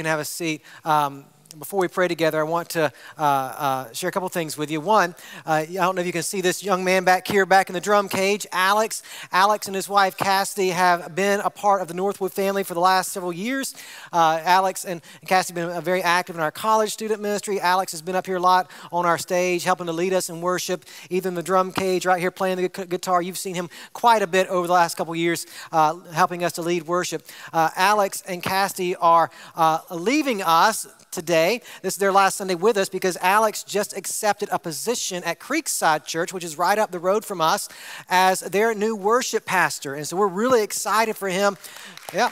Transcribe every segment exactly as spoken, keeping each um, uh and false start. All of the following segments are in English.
have a seat. Um, Before we pray together, I want to uh, uh, share a couple things with you. One, uh, I don't know if you can see this young man back here, back in the drum cage, Alex. Alex and his wife, Cassidy, have been a part of the Northwood family for the last several years. Uh, Alex and Cassidy have been very active in our college student ministry. Alex has been up here a lot on our stage, helping to lead us in worship, either in the drum cage, right here playing the guitar. You've seen him quite a bit over the last couple years, uh, helping us to lead worship. Uh, Alex and Cassidy are uh, leaving us today. This is their last Sunday with us because Alex just accepted a position at Creekside Church, which is right up the road from us, as their new worship pastor. And so we're really excited for him. Yeah.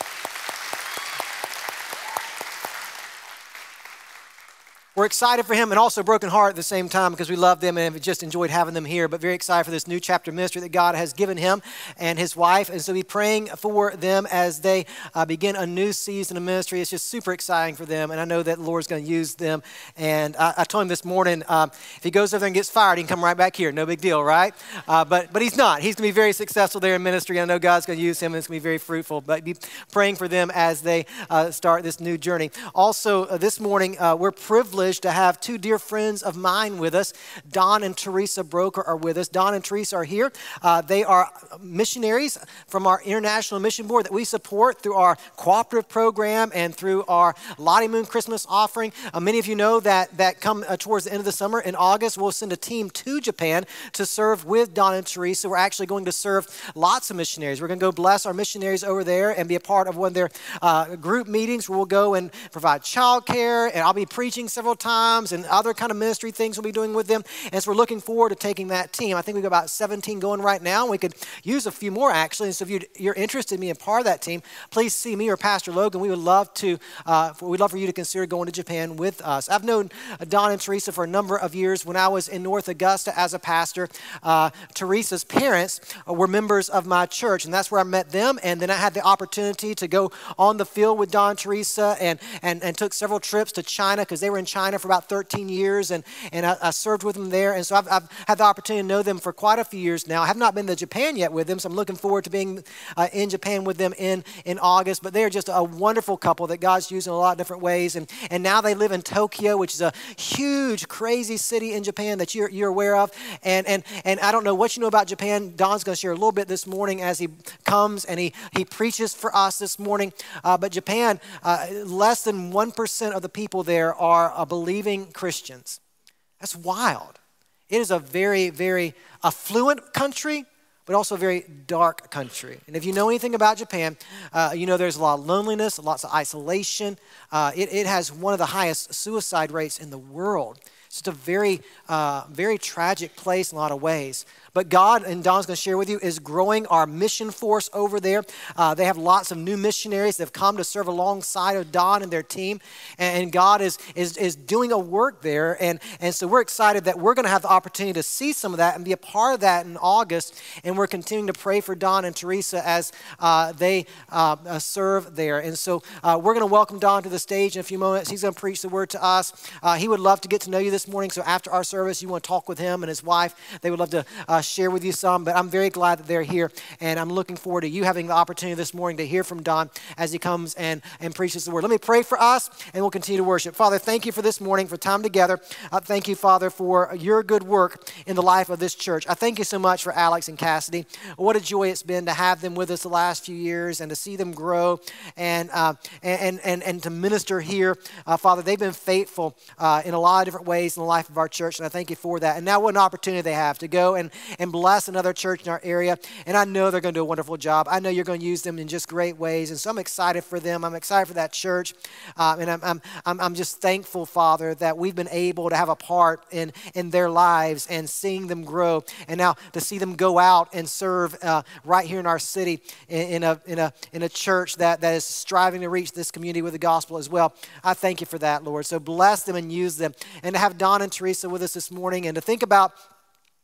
We're excited for him and also broken heart at the same time because we love them and have just enjoyed having them here, but very excited for this new chapter of ministry that God has given him and his wife. And so we're praying for them as they uh, begin a new season of ministry. It's just super exciting for them, and I know that the Lord's going to use them. And I, I told him this morning, um, if he goes over there and gets fired, he can come right back here. No big deal, right? Uh, but but he's not. He's going to be very successful there in ministry. I know God's going to use him, and it's going to be very fruitful. But be praying for them as they uh, start this new journey. Also, uh, this morning, uh, we're privileged to have two dear friends of mine with us. Don and Teresa Broker are with us. Don and Teresa are here. Uh, they are missionaries from our International Mission Board that we support through our cooperative program and through our Lottie Moon Christmas offering. Uh, many of you know that, that come uh, towards the end of the summer in August, we'll send a team to Japan to serve with Don and Teresa. We're actually going to serve lots of missionaries. We're going to go bless our missionaries over there and be a part of one of their uh, group meetings where we'll go and provide childcare, and I'll be preaching several times and other kind of ministry things we'll be doing with them. And so we're looking forward to taking that team. I think we've got about seventeen going right now. We could use a few more actually. And so if you'd, you're interested in being part of that team, please see me or Pastor Logan. We would love to, uh, for, we'd love for you to consider going to Japan with us. I've known Don and Teresa for a number of years. When I was in North Augusta as a pastor, uh, Teresa's parents were members of my church, and that's where I met them. And then I had the opportunity to go on the field with Don and Teresa and, and, and took several trips to China because they were in China for about thirteen years, and, and I, I served with them there. And so I've, I've had the opportunity to know them for quite a few years now. I have not been to Japan yet with them, so I'm looking forward to being uh, in Japan with them in, in August. But they're just a wonderful couple that God's used in a lot of different ways. And, and now they live in Tokyo, which is a huge, crazy city in Japan that you're, you're aware of. And, and, and I don't know what you know about Japan. Don's going to share a little bit this morning as he comes and he, he preaches for us this morning. Uh, but Japan, uh, less than one percent of the people there are uh, believing Christians. That's wild. It is a very, very affluent country, but also a very dark country. And if you know anything about Japan, uh, you know there's a lot of loneliness, lots of isolation. Uh, it, it has one of the highest suicide rates in the world. It's just a very, uh, very tragic place in a lot of ways. But God, and Don's going to share with you, is growing our mission force over there. Uh, they have lots of new missionaries that have come to serve alongside of Don and their team. And, and God is, is, is doing a work there. And, and so we're excited that we're going to have the opportunity to see some of that and be a part of that in August. And we're continuing to pray for Don and Teresa as uh, they uh, uh, serve there. And so uh, we're going to welcome Don to the stage in a few moments. He's going to preach the word to us. Uh, he would love to get to know you this morning. So after our service, you want to talk with him and his wife. They would love to uh, share with you some, but I'm very glad that they're here, and I'm looking forward to you having the opportunity this morning to hear from Don as he comes and, and preaches the word. Let me pray for us, and we'll continue to worship. Father, thank you for this morning, for time together. Uh, thank you, Father, for your good work in the life of this church. I thank you so much for Alex and Cassidy. What a joy it's been to have them with us the last few years and to see them grow and uh, and, and, and to minister here. Uh, Father, they've been faithful uh, in a lot of different ways in the life of our church, and I thank you for that. And now what an opportunity they have to go and, and bless another church in our area, and I know they're going to do a wonderful job. I know you're going to use them in just great ways, and so I'm excited for them. I'm excited for that church, uh, and I'm, I'm, I'm, I'm just thankful, Father, that we've been able to have a part in, in their lives and seeing them grow, and now to see them go out and serve uh, right here in our city in, in, a, in, a, in a church that, that is striving to reach this community with the gospel as well. I thank you for that, Lord. So bless them and use them, and to have Don and Teresa with us this morning, and to think about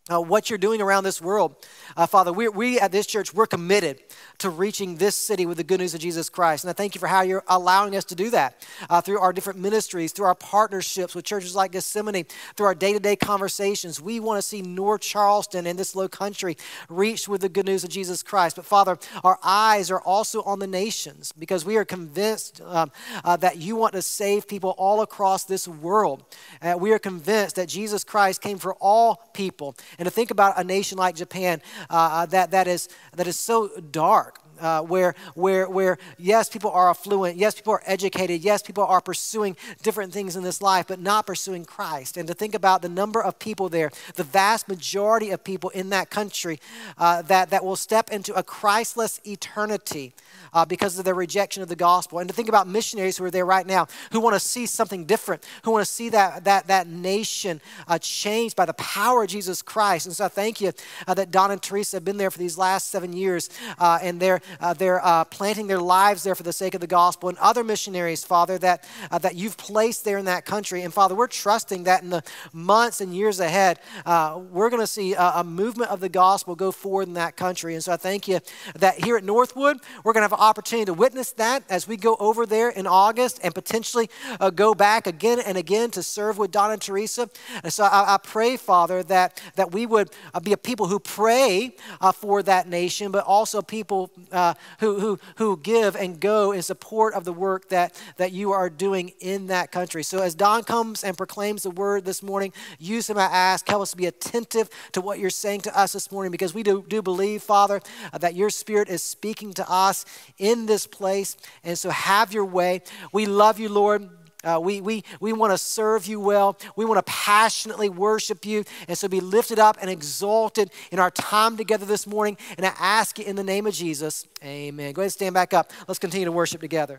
Uh, what you're doing around this world. Uh, Father, we, we at this church, we're committed to reaching this city with the good news of Jesus Christ. And I thank you for how you're allowing us to do that uh, through our different ministries, through our partnerships with churches like Gethsemane, through our day-to-day conversations. We want to see North Charleston and this low country reached with the good news of Jesus Christ. But Father, our eyes are also on the nations because we are convinced um, uh, that you want to save people all across this world. Uh, we are convinced that Jesus Christ came for all people. And to think about a nation like Japan uh, that, that, is, that is so dark, uh, where, where, where, yes, people are affluent, yes, people are educated, yes, people are pursuing different things in this life, but not pursuing Christ. And to think about the number of people there, the vast majority of people in that country uh, that, that will step into a Christless eternity Uh, because of their rejection of the gospel. And to think about missionaries who are there right now who want to see something different, who want to see that, that, that nation uh, changed by the power of Jesus Christ. And so I thank you uh, that Don and Teresa have been there for these last seven years uh, and they're, uh, they're uh, planting their lives there for the sake of the gospel. And other missionaries, Father, that, uh, that you've placed there in that country. And Father, we're trusting that in the months and years ahead, uh, we're going to see a, a movement of the gospel go forward in that country. And so I thank you that here at Northwood, we're going to have an opportunity to witness that as we go over there in August and potentially uh, go back again and again to serve with Don and Teresa. And so I, I pray, Father, that, that we would uh, be a people who pray uh, for that nation, but also people uh, who, who, who give and go in support of the work that, that you are doing in that country. So as Don comes and proclaims the word this morning, use him, I ask, help us to be attentive to what you're saying to us this morning, because we do, do believe, Father, uh, that your Spirit is speaking to us in this place. And so have your way. We love you, Lord. Uh, we we, we want to serve you well. We want to passionately worship you. And so be lifted up and exalted in our time together this morning. And I ask you in the name of Jesus, amen. Go ahead and stand back up. Let's continue to worship together.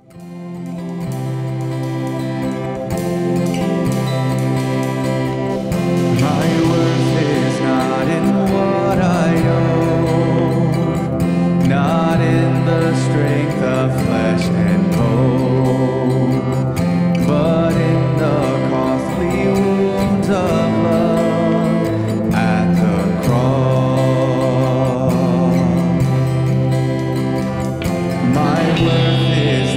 My worth is not in what I own, not in the strength of flesh and bone, but in the costly wounds of love at the cross. My worth is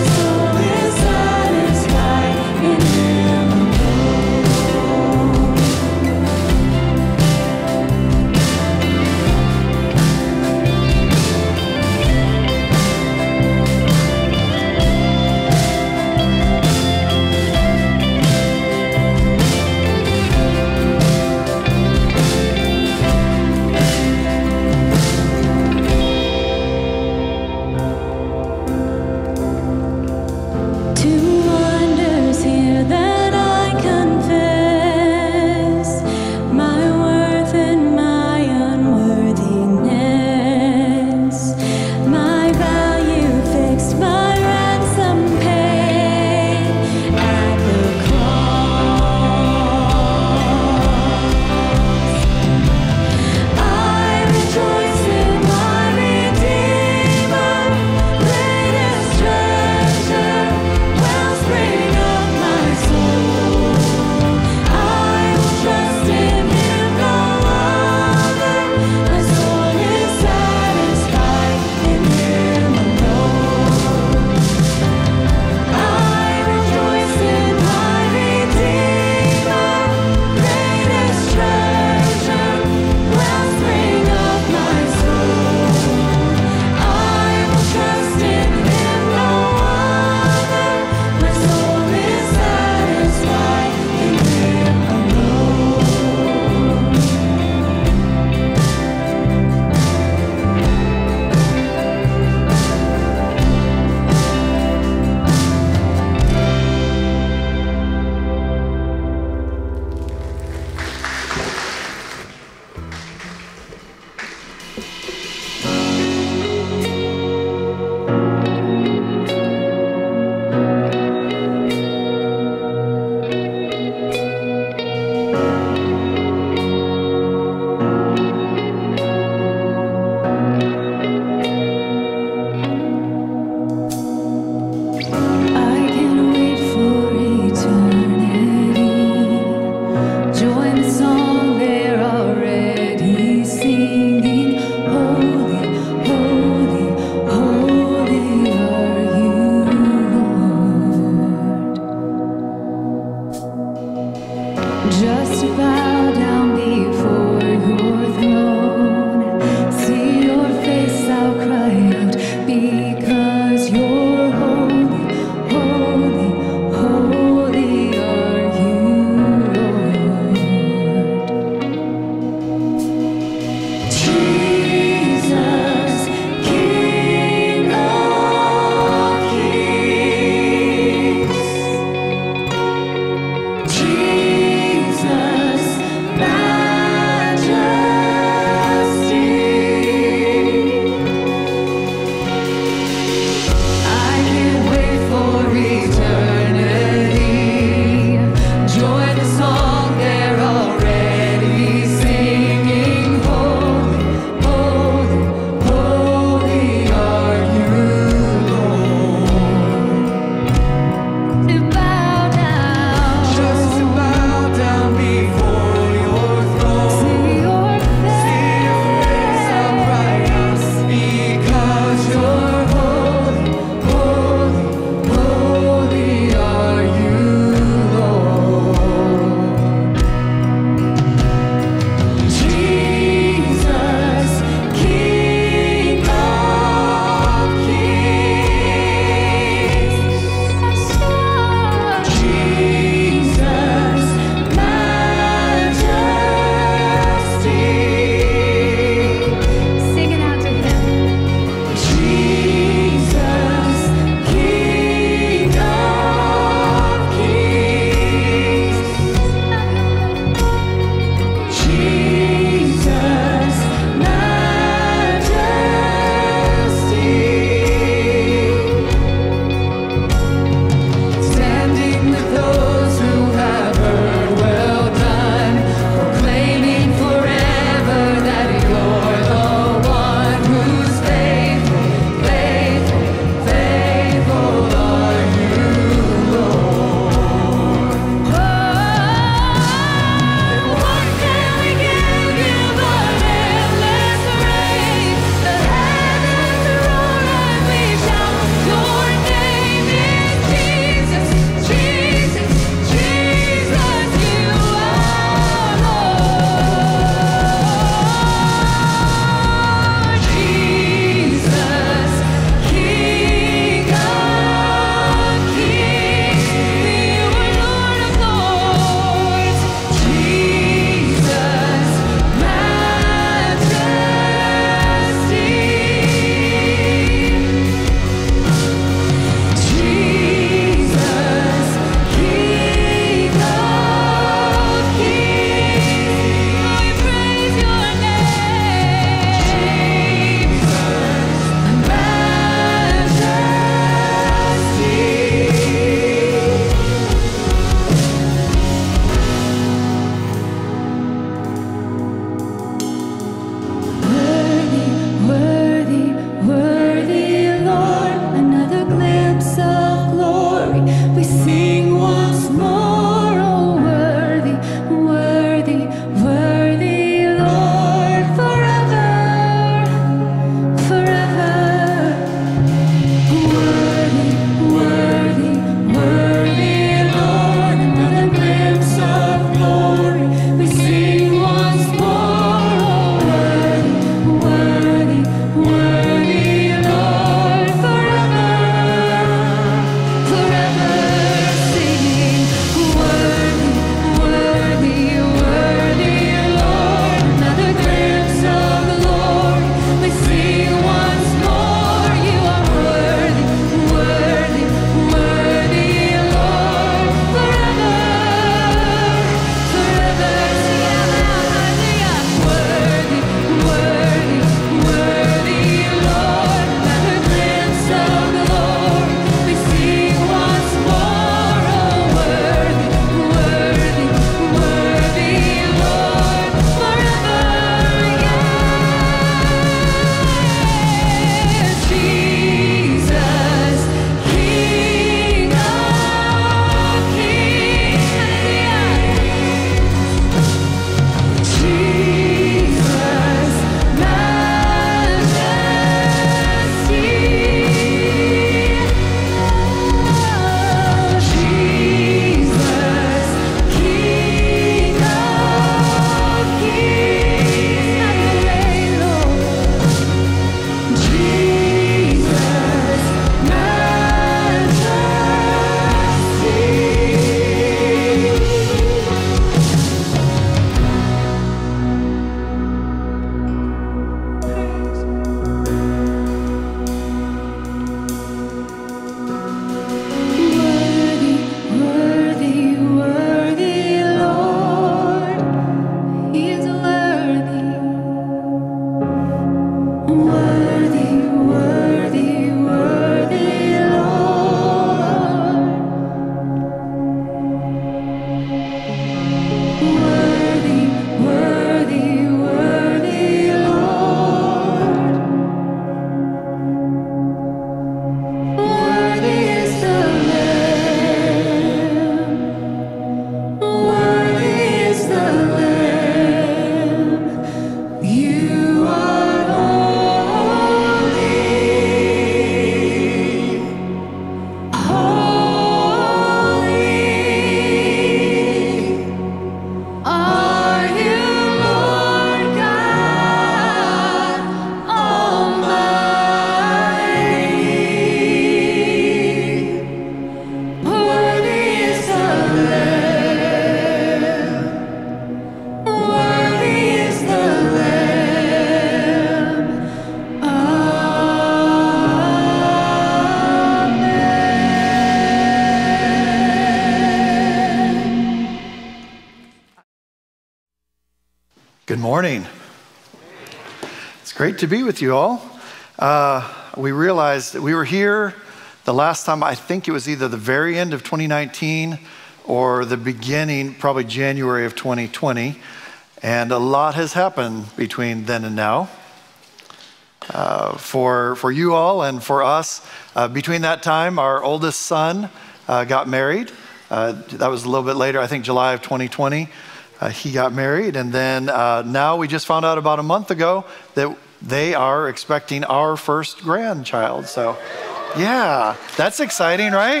Good morning. It's great to be with you all. Uh, we realized that we were here the last time, I think it was either the very end of twenty nineteen or the beginning, probably January of twenty twenty. And a lot has happened between then and now. Uh, for, for you all and for us, uh, between that time, our oldest son uh, got married. Uh, that was a little bit later, I think July of twenty twenty. Uh, he got married, and then uh, now we just found out about a month ago that they are expecting our first grandchild. So, yeah, that's exciting, right?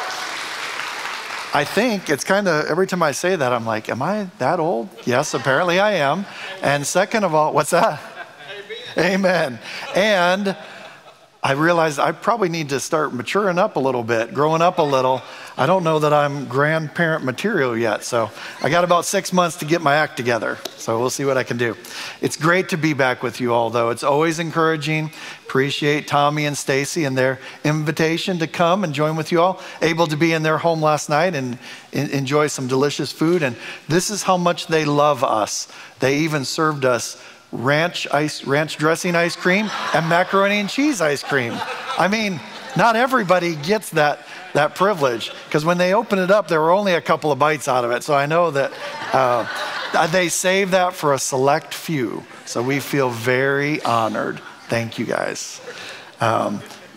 I think it's kind of, every time I say that, I'm like, am I that old? Yes, apparently I am. And second of all, what's that? Amen. And I realized I probably need to start maturing up a little bit, growing up a little. I don't know that I'm grandparent material yet, so I got about six months to get my act together. So we'll see what I can do. It's great to be back with you all, though. It's always encouraging. Appreciate Tommy and Stacy and their invitation to come and join with you all. Able to be in their home last night and enjoy some delicious food. And this is how much they love us. They even served us ranch ice, ranch dressing ice cream and macaroni and cheese ice cream. I mean, not everybody gets that that privilege, because when they opened it up, there were only a couple of bites out of it. So I know that uh, they save that for a select few. So we feel very honored. Thank you guys. Um,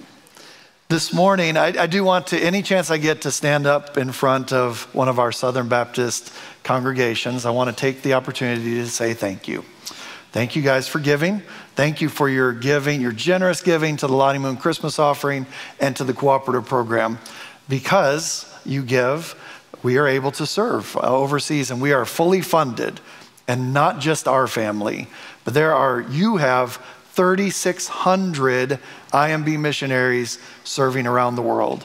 this morning, I, I do want to, any chance I get to stand up in front of one of our Southern Baptist congregations, I want to take the opportunity to say thank you. Thank you guys for giving. Thank you for your giving, your generous giving to the Lottie Moon Christmas offering and to the cooperative program. Because you give, we are able to serve overseas, and we are fully funded. And not just our family, but there are, you have thirty-six hundred I M B missionaries serving around the world.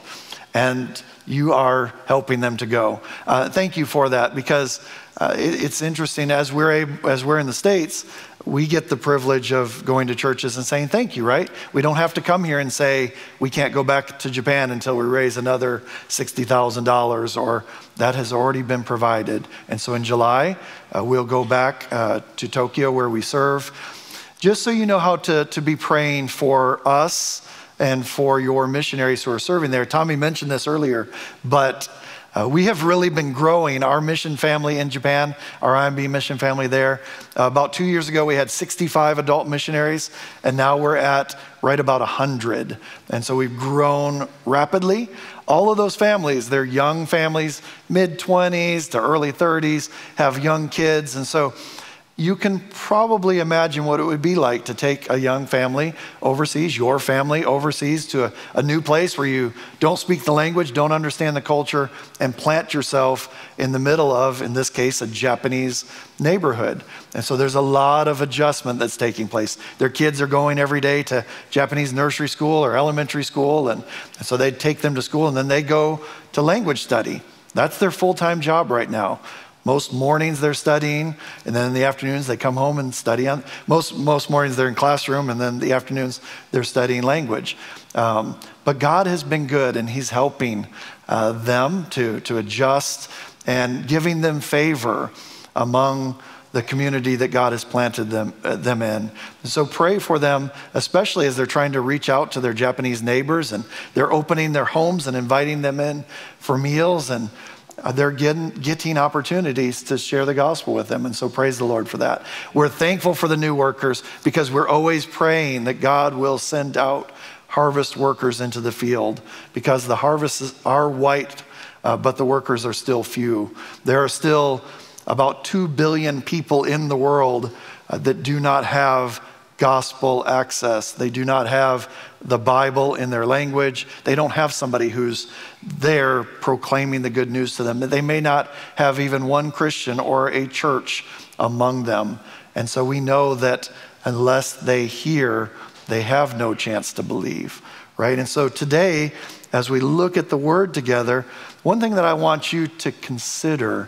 And you are helping them to go. Uh, thank you for that, because uh, it, it's interesting, as we're, able, as we're in the States, we get the privilege of going to churches and saying thank you, right? We don't have to come here and say we can't go back to Japan until we raise another sixty thousand dollars, or that has already been provided. And so in July, uh, we'll go back uh, to Tokyo where we serve. Just so you know how to, to be praying for us and for your missionaries who are serving there. Tommy mentioned this earlier, but Uh, we have really been growing our mission family in Japan, our I M B mission family there. Uh, about two years ago, we had sixty-five adult missionaries, and now we're at right about one hundred. And so we've grown rapidly. All of those families, they're young families, mid twenties to early thirties, have young kids. And so you can probably imagine what it would be like to take a young family overseas, your family overseas, to a, a new place where you don't speak the language, don't understand the culture, and plant yourself in the middle of, in this case, a Japanese neighborhood. And so there's a lot of adjustment that's taking place. Their kids are going every day to Japanese nursery school or elementary school, and, and so they take them to school, and then they go to language study. That's their full-time job right now. Most mornings they're studying, and then in the afternoons they come home and study. On most most mornings they're in classroom, and then the afternoons they're studying language. Um, but God has been good, and He's helping uh, them to to adjust and giving them favor among the community that God has planted them uh, them in. And so pray for them, especially as they're trying to reach out to their Japanese neighbors, and they're opening their homes and inviting them in for meals, and they're getting, getting opportunities to share the gospel with them. And so praise the Lord for that. We're thankful for the new workers, because we're always praying that God will send out harvest workers into the field, because the harvests are white, uh, but the workers are still few. There are still about two billion people in the world uh, that do not have gospel access. They do not have the Bible in their language. They don't have somebody who's there proclaiming the good news to them. They may not have even one Christian or a church among them. And so we know that unless they hear, they have no chance to believe, right? And so today, as we look at the word together, one thing that I want you to consider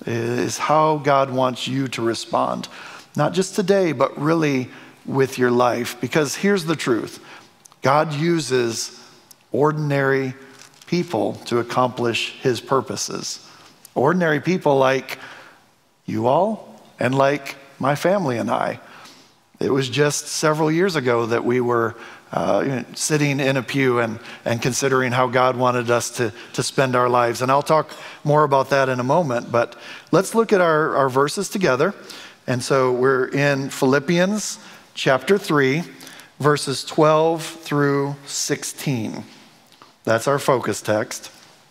is how God wants you to respond. Not just today, but really with your life. Because here's the truth. God uses ordinary people to accomplish His purposes. Ordinary people like you all and like my family and I. It was just several years ago that we were uh, you know, sitting in a pew and, and considering how God wanted us to, to spend our lives. And I'll talk more about that in a moment, but let's look at our, our verses together. And so we're in Philippians chapter three, verses twelve through sixteen. That's our focus text.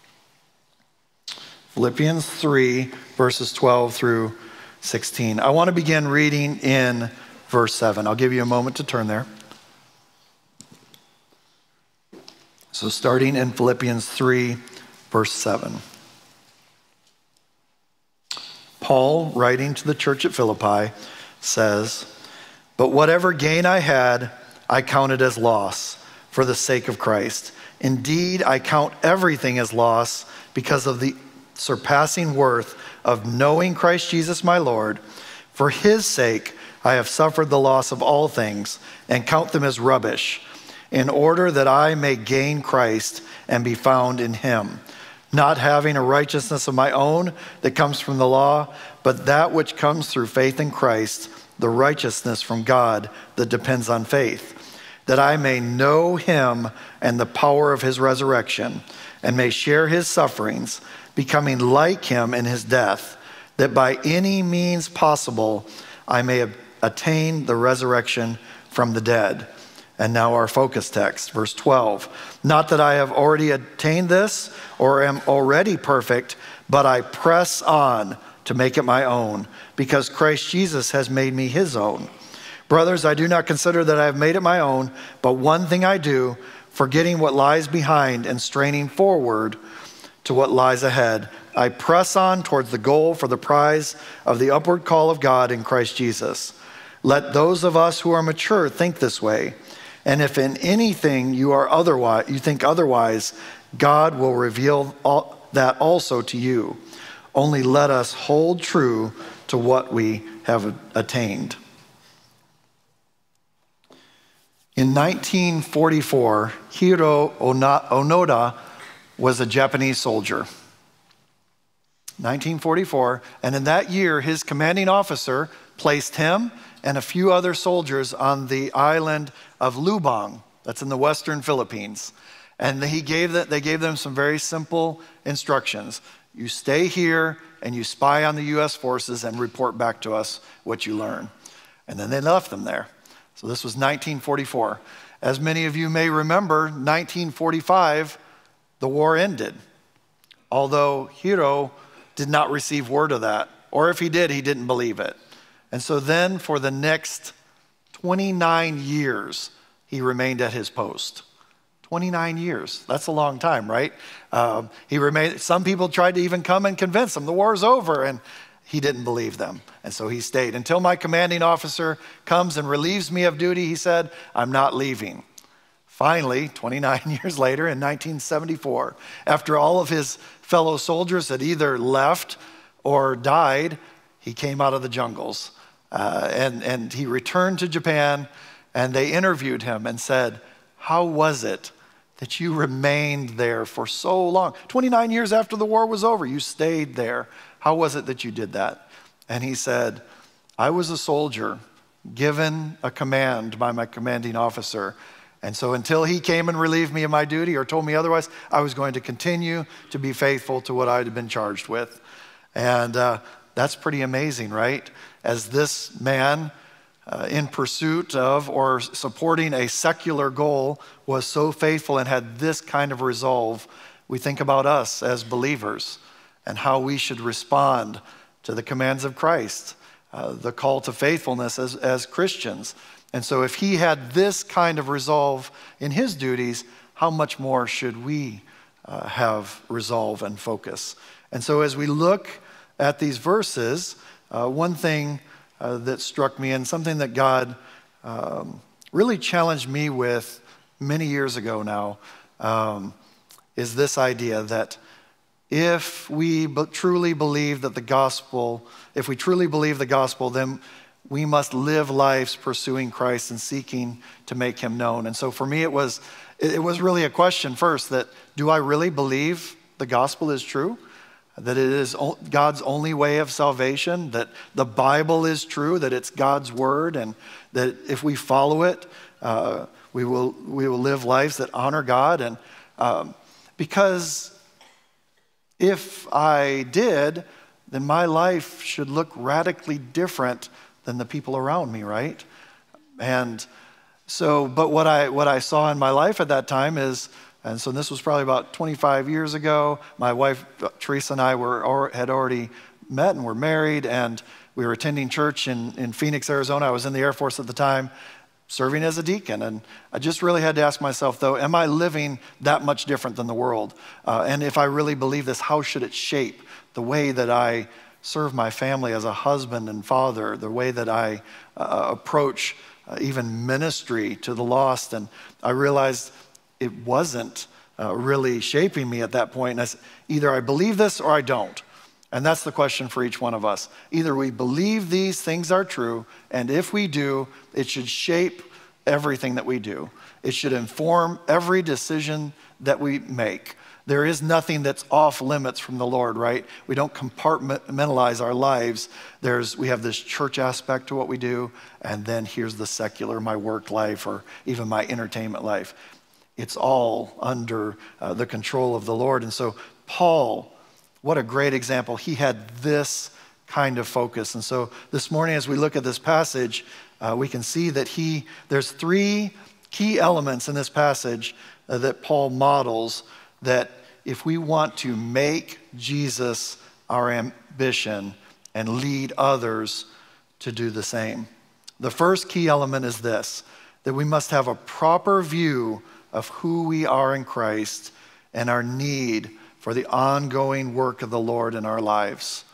Philippians three, verses twelve through sixteen. I want to begin reading in verse seven. I'll give you a moment to turn there. So starting in Philippians three, verse seven. Paul, writing to the church at Philippi, says, "But whatever gain I had, I counted as loss for the sake of Christ. Indeed, I count everything as loss because of the surpassing worth of knowing Christ Jesus my Lord. For his sake, I have suffered the loss of all things and count them as rubbish, in order that I may gain Christ and be found in him, not having a righteousness of my own that comes from the law, but that which comes through faith in Christ, the righteousness from God that depends on faith, that I may know him and the power of his resurrection, and may share his sufferings, becoming like him in his death, that by any means possible I may attain the resurrection from the dead." And now our focus text, verse twelve. "Not that I have already attained this or am already perfect, but I press on to make it my own, because Christ Jesus has made me his own. Brothers, I do not consider that I have made it my own, but one thing I do, forgetting what lies behind and straining forward to what lies ahead, I press on towards the goal for the prize of the upward call of God in Christ Jesus. Let those of us who are mature think this way. And if in anything you are otherwise, you think otherwise, God will reveal all, that also to you. Only let us hold true to what we have attained." In nineteen forty-four, Hiro Onoda was a Japanese soldier. nineteen forty-four, and in that year, his commanding officer placed him and a few other soldiers on the island of Lubang, that's in the western Philippines. And he gave that, they gave them some very simple instructions. You stay here and you spy on the U S forces and report back to us what you learn. And then they left them there. So this was nineteen forty-four. As many of you may remember, nineteen forty-five, the war ended. Although Hiro did not receive word of that, or if he did, he didn't believe it. And so then for the next twenty-nine years, he remained at his post. twenty-nine years, that's a long time, right? Um, he remained. Some people tried to even come and convince him the war's over, and he didn't believe them. And so he stayed. Until my commanding officer comes and relieves me of duty, he said, I'm not leaving. Finally, twenty-nine years later, in nineteen seventy-four, after all of his fellow soldiers had either left or died, he came out of the jungles. Uh, and, and he returned to Japan, and they interviewed him and said, how was it that you remained there for so long? twenty-nine years after the war was over, you stayed there. How was it that you did that? And he said, I was a soldier given a command by my commanding officer. And so until he came and relieved me of my duty or told me otherwise, I was going to continue to be faithful to what I had been charged with. And uh, that's pretty amazing, right? As this man uh, in pursuit of or supporting a secular goal was so faithful and had this kind of resolve, we think about us as believers and how we should respond to the commands of Christ, uh, the call to faithfulness as, as Christians. And so if he had this kind of resolve in his duties, how much more should we uh, have resolve and focus? And so as we look at these verses, uh, one thing uh, that struck me and something that God um, really challenged me with many years ago now um, is this idea that if we b- truly believe that the gospel, if we truly believe the gospel, then we must live lives pursuing Christ and seeking to make him known. And so for me, it was it was really a question first that, do I really believe the gospel is true? that it is God's only way of salvation, that the Bible is true, that it's God's word, and that if we follow it, uh, we will we will live lives that honor God. And um, because if I did, then my life should look radically different than the people around me, right? And so, but what I what I saw in my life at that time is, and so this was probably about twenty-five years ago. My wife Teresa and I were or, had already met and were married, and we were attending church in, in Phoenix, Arizona. I was in the Air Force at the time, serving as a deacon. And I just really had to ask myself, though, am I living that much different than the world? Uh, and if I really believe this, how should it shape the way that I serve my family as a husband and father, the way that I uh, approach uh, even ministry to the lost? And I realized it wasn't uh, really shaping me at that point. And I said, either I believe this or I don't. And that's the question for each one of us. Either we believe these things are true, and if we do, it should shape everything that we do. It should inform every decision that we make. There is nothing that's off limits from the Lord, right? We don't compartmentalize our lives. There's, we have this church aspect to what we do, and then here's the secular, my work life, or even my entertainment life. It's all under uh, the control of the Lord. And so Paul, what a great example. He had this kind of focus. And so this morning, as we look at this passage, uh, we can see that he, there's three key elements in this passage uh, that Paul models, that if we want to make Jesus our ambition and lead others to do the same. The first key element is this, that we must have a proper view of who we are in Christ and our need for the ongoing work of the Lord in our lives.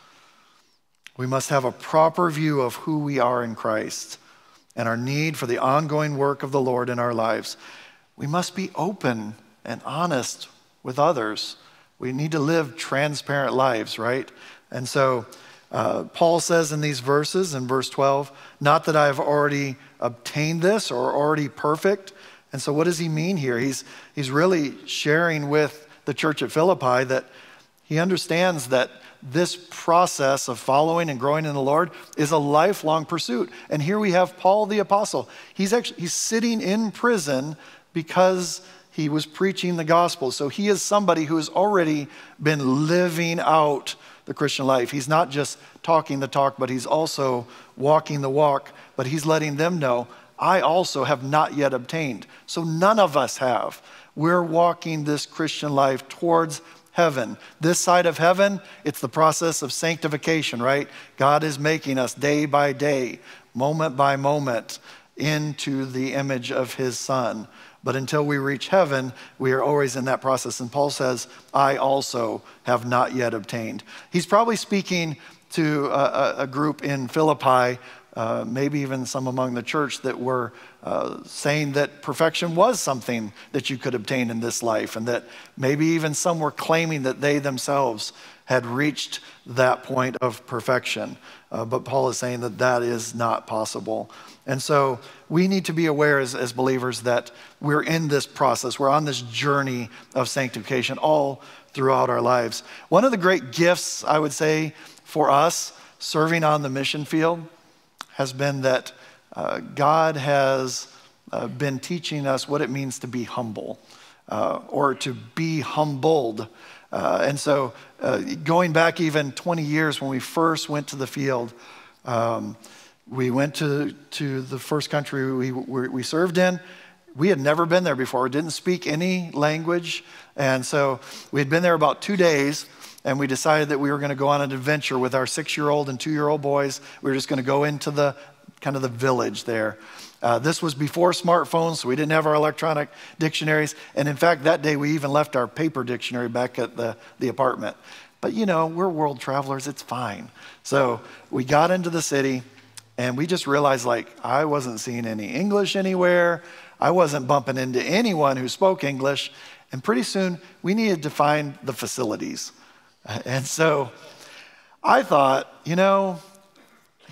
We must have a proper view of who we are in Christ and our need for the ongoing work of the Lord in our lives. We must be open and honest with others. We need to live transparent lives, right? And so uh, Paul says in these verses, in verse twelve, not that I have already obtained this or already perfect. And so what does he mean here? He's, he's really sharing with the church at Philippi that he understands that this process of following and growing in the Lord is a lifelong pursuit. And here we have Paul the apostle. He's actually he's sitting in prison because he was preaching the gospel. So he is somebody who has already been living out the Christian life. He's not just talking the talk, but he's also walking the walk. But he's letting them know, I also have not yet obtained. So none of us have. We're walking this Christian life towards heaven. This side of heaven, it's the process of sanctification, right? God is making us day by day, moment by moment, into the image of his Son. But until we reach heaven, we are always in that process. And Paul says, I also have not yet obtained. He's probably speaking to a, a group in Philippi, Uh, maybe even some among the church, that were uh, saying that perfection was something that you could obtain in this life, and that maybe even some were claiming that they themselves had reached that point of perfection. Uh, but Paul is saying that that is not possible. And so we need to be aware as, as believers that we're in this process. We're on this journey of sanctification all throughout our lives. One of the great gifts, I would say, for us serving on the mission field has been that uh, God has uh, been teaching us what it means to be humble uh, or to be humbled. Uh, and so uh, going back even twenty years when we first went to the field, um, we went to, to the first country we, we, we served in. We had never been there before. We didn't speak any language. And so we had been there about two days. And we decided that we were going to go on an adventure with our six-year-old and two-year-old boys. We were just going to go into the kind of the village there. Uh, this was before smartphones, so we didn't have our electronic dictionaries. And in fact, that day we even left our paper dictionary back at the, the apartment. But you know, we're world travelers, it's fine. So we got into the city, and we just realized, like, I wasn't seeing any English anywhere. I wasn't bumping into anyone who spoke English. And pretty soon, we needed to find the facilities. And so I thought, you know,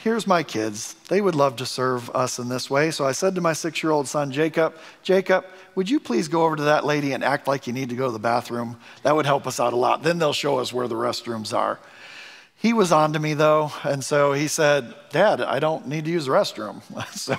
here's my kids. They would love to serve us in this way. So I said to my six-year-old son, Jacob, Jacob, would you please go over to that lady and act like you need to go to the bathroom? That would help us out a lot. Then they'll show us where the restrooms are. He was on to me though, and so he said, Dad, I don't need to use the restroom. so,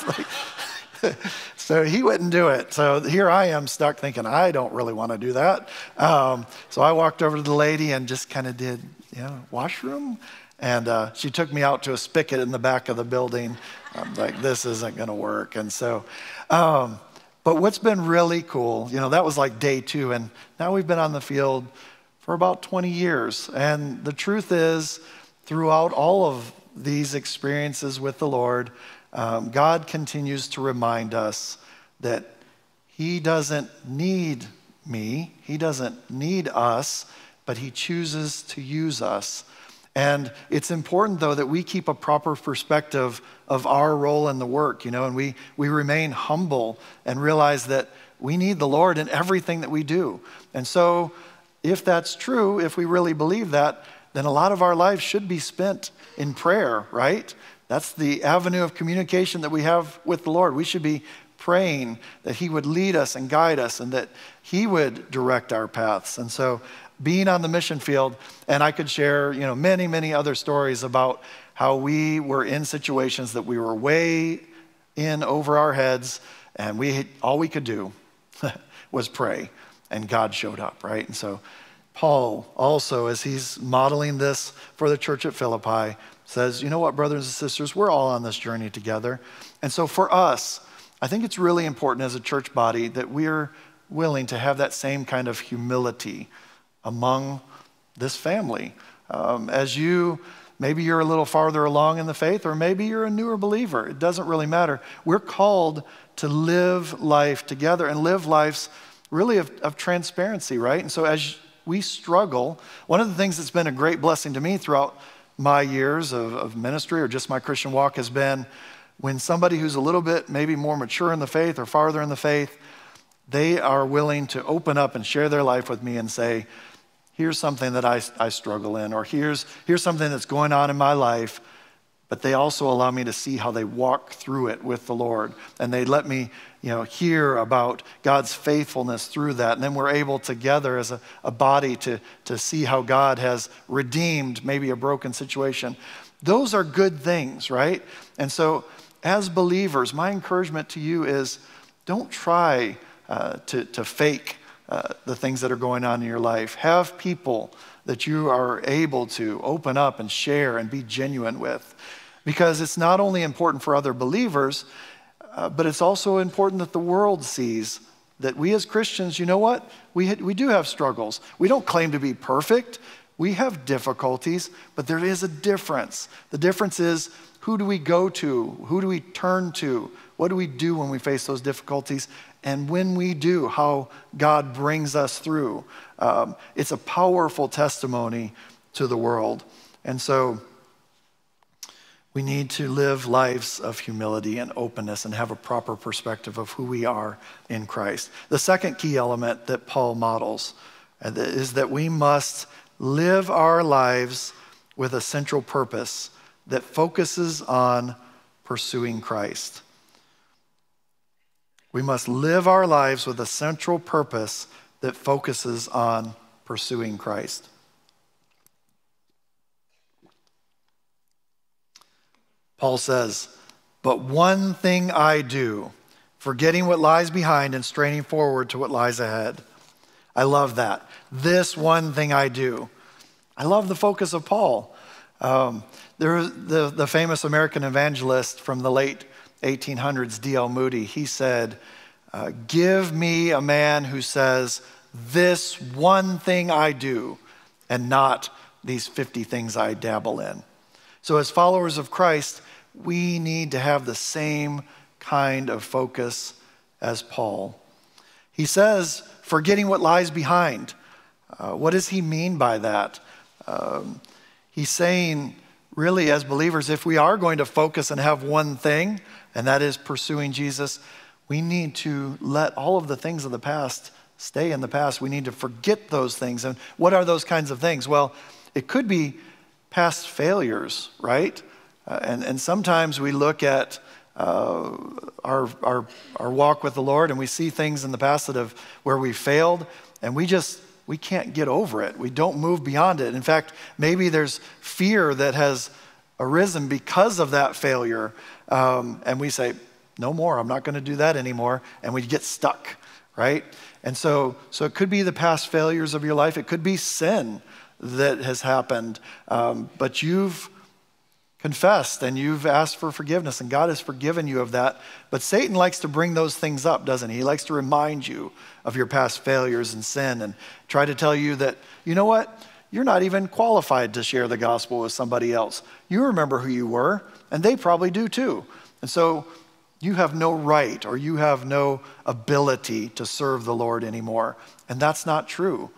like, so he wouldn't do it. So here I am stuck thinking, I don't really want to do that. Um, so I walked over to the lady and just kind of did, you know, washroom. And uh, she took me out to a spigot in the back of the building. I'm like, this isn't going to work. And so, um, but what's been really cool, you know, that was like day two. And now we've been on the field for about twenty years. And the truth is, throughout all of these experiences with the Lord, um, God continues to remind us that he doesn't need me, he doesn't need us, but he chooses to use us. And it's important, though, that we keep a proper perspective of our role in the work, you know, and we, we remain humble and realize that we need the Lord in everything that we do. And so if that's true, if we really believe that, then a lot of our lives should be spent in prayer, right? That's the avenue of communication that we have with the Lord. We should be praying that he would lead us and guide us and that he would direct our paths. And so being on the mission field, and I could share, you know, many, many other stories about how we were in situations that we were way in over our heads, and we all we could do was pray, and God showed up, right? And so Paul also, as he's modeling this for the church at Philippi, says, you know what, brothers and sisters, we're all on this journey together. And so for us, I think it's really important as a church body that we're willing to have that same kind of humility among this family. Um, as you, maybe you're a little farther along in the faith, or maybe you're a newer believer. It doesn't really matter. We're called to live life together and live lives really of, of transparency, right? And so as we struggle, one of the things that's been a great blessing to me throughout my years of, of ministry or just my Christian walk has been when somebody who's a little bit maybe more mature in the faith or farther in the faith, they are willing to open up and share their life with me and say, here's something that I, I struggle in, or here's, here's something that's going on in my life, but they also allow me to see how they walk through it with the Lord. And they let me, you know, hear about God's faithfulness through that. And then we're able together as a, a body to, to see how God has redeemed maybe a broken situation. Those are good things, right? And so as believers, my encouragement to you is don't try uh, to, to fake uh, the things that are going on in your life. Have people that you are able to open up and share and be genuine with. Because it's not only important for other believers, uh, but it's also important that the world sees that we as Christians, you know what? We, we do have struggles. We don't claim to be perfect. We have difficulties, but there is a difference. The difference is, who do we go to? Who do we turn to? What do we do when we face those difficulties? And when we do, how God brings us through. Um, it's a powerful testimony to the world. And so we need to live lives of humility and openness and have a proper perspective of who we are in Christ. The second key element that Paul models is that we must live our lives with a central purpose that focuses on pursuing Christ. We must live our lives with a central purpose that focuses on pursuing Christ. Paul says, but one thing I do, forgetting what lies behind and straining forward to what lies ahead. I love that. This one thing I do. I love the focus of Paul. Um, there was the, the famous American evangelist from the late eighteen hundreds, D L Moody. He said, uh, give me a man who says, this one thing I do, and not these fifty things I dabble in. So as followers of Christ, we need to have the same kind of focus as Paul. He says, forgetting what lies behind. Uh, what does he mean by that? Um, he's saying, really, as believers, if we are going to focus and have one thing, and that is pursuing Jesus, we need to let all of the things of the past stay in the past. We need to forget those things. And what are those kinds of things? Well, it could be past failures, right? Uh, and, and sometimes we look at uh, our, our, our walk with the Lord and we see things in the past that have, where we failed, and we just, we can't get over it. We don't move beyond it. In fact, maybe there's fear that has arisen because of that failure. Um, and we say, no more, I'm not going to do that anymore. And we get stuck, right? And so, so it could be the past failures of your life. It could be sin that has happened. Um, but you've confessed and you've asked for forgiveness, and God has forgiven you of that. But Satan likes to bring those things up, doesn't he? He likes to remind you of your past failures and sin and try to tell you that, you know what? You're not even qualified to share the gospel with somebody else. You remember who you were, and they probably do too. And so you have no right, or you have no ability to serve the Lord anymore. And that's not true.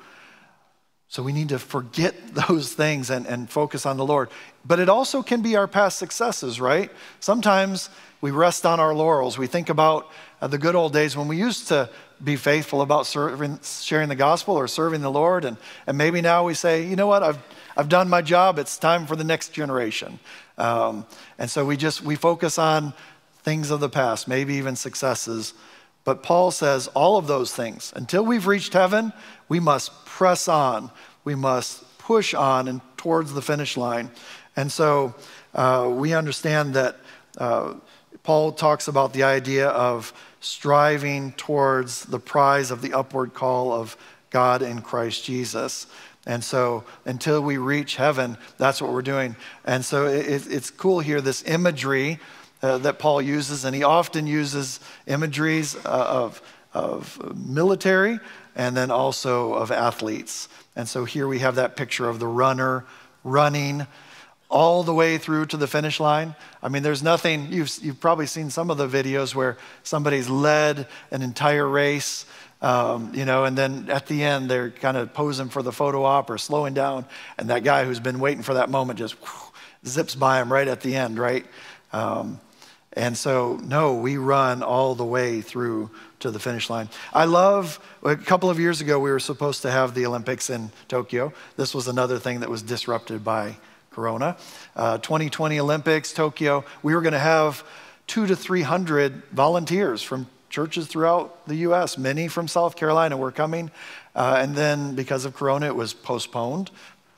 So we need to forget those things and, and focus on the Lord. But it also can be our past successes, right? Sometimes we rest on our laurels. We think about uh, the good old days when we used to be faithful about serving, sharing the gospel or serving the Lord. And, and maybe now we say, you know what, I've, I've done my job. It's time for the next generation. Um, and so we just, we focus on things of the past, maybe even successes. But Paul says all of those things, until we've reached heaven, we must press on. We must push on and towards the finish line. And so uh, we understand that uh, Paul talks about the idea of striving towards the prize of the upward call of God in Christ Jesus. And so until we reach heaven, that's what we're doing. And so it, it's cool here, this imagery uh, that Paul uses, and he often uses imageries uh, of, of military and then also of athletes. And so here we have that picture of the runner running all the way through to the finish line. I mean, there's nothing, you've, you've probably seen some of the videos where somebody's led an entire race, um, you know, and then at the end they're kind of posing for the photo op or slowing down, and that guy who's been waiting for that moment just whew, zips by him right at the end, right? Um, and so, no, we run all the way through to the finish line. I love, a couple of years ago, we were supposed to have the Olympics in Tokyo. This was another thing that was disrupted by Corona. Uh, twenty twenty Olympics, Tokyo. We were going to have two to three hundred volunteers from churches throughout the U S. Many from South Carolina were coming. Uh, and then because of Corona, it was postponed.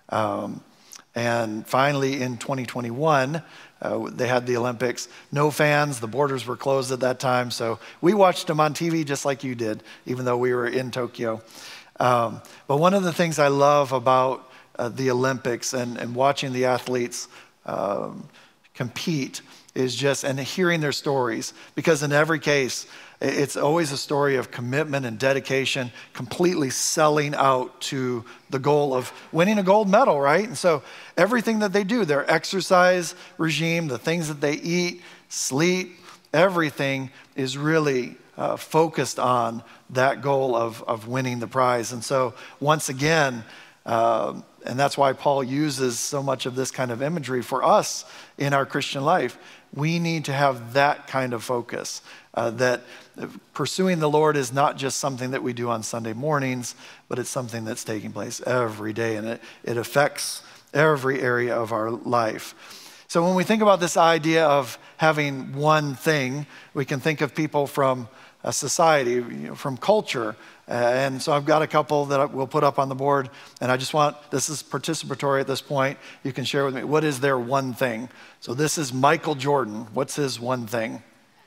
Um, and finally in twenty twenty-one, uh, they had the Olympics. No fans, the borders were closed at that time. So we watched them on T V just like you did, even though we were in Tokyo. Um, but one of the things I love about Uh, the Olympics and, and watching the athletes um, compete is just, and hearing their stories, because in every case, it's always a story of commitment and dedication, completely selling out to the goal of winning a gold medal, right? And so everything that they do, their exercise regime, the things that they eat, sleep, everything is really uh, focused on that goal of, of winning the prize. And so once again, uh, and that's why Paul uses so much of this kind of imagery for us in our Christian life. We need to have that kind of focus, uh, that pursuing the Lord is not just something that we do on Sunday mornings, but it's something that's taking place every day, and it, it affects every area of our life. So when we think about this idea of having one thing, we can think of people from a society, you know, from culture. Uh, and so I've got a couple that we'll put up on the board, and I just want, this is participatory at this point. You can share with me, what is their one thing? So this is Michael Jordan. What's his one thing?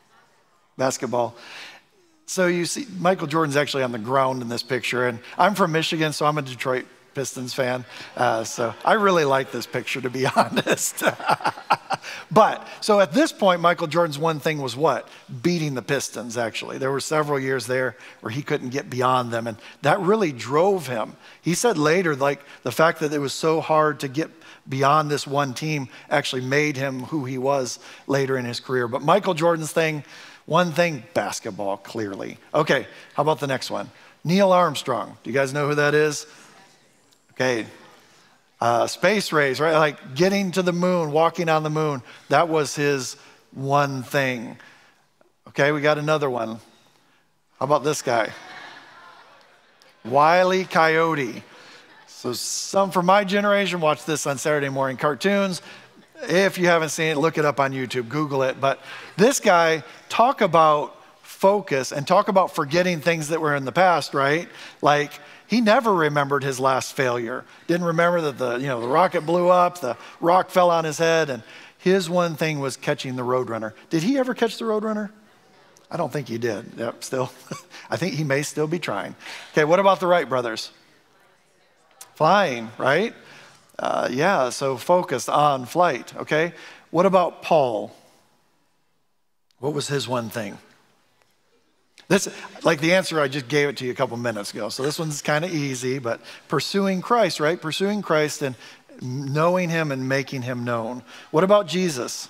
Basketball. So you see, Michael Jordan's actually on the ground in this picture, and I'm from Michigan, so I'm a Detroit Pistons fan. Uh, so I really like this picture, to be honest. But, so at this point, Michael Jordan's one thing was what? Beating the Pistons, actually. There were several years there where he couldn't get beyond them, and that really drove him. He said later, like, the fact that it was so hard to get beyond this one team actually made him who he was later in his career. But Michael Jordan's thing, one thing, basketball, clearly. Okay, how about the next one? Neil Armstrong. Do you guys know who that is? Okay. Uh, space race, right? Like getting to the moon, walking on the moon. That was his one thing. Okay, we got another one. How about this guy? Wile E. Coyote. So some from my generation watched this on Saturday morning cartoons. if you haven't seen it, look it up on YouTube, Google it. But this guy, talk about focus and talk about forgetting things that were in the past, right? Like, he never remembered his last failure. Didn't remember that the, you know, the rocket blew up, the rock fell on his head, and his one thing was catching the Roadrunner. Did he ever catch the Roadrunner? I don't think he did. Yep, still. I think he may still be trying. Okay, what about the Wright brothers? Flying, right? Uh, yeah, so focused on flight, okay? What about Paul? What was his one thing? This, like the answer, I just gave it to you a couple minutes ago. So this one's kind of easy, but pursuing Christ, right? Pursuing Christ and knowing him and making him known. What about Jesus?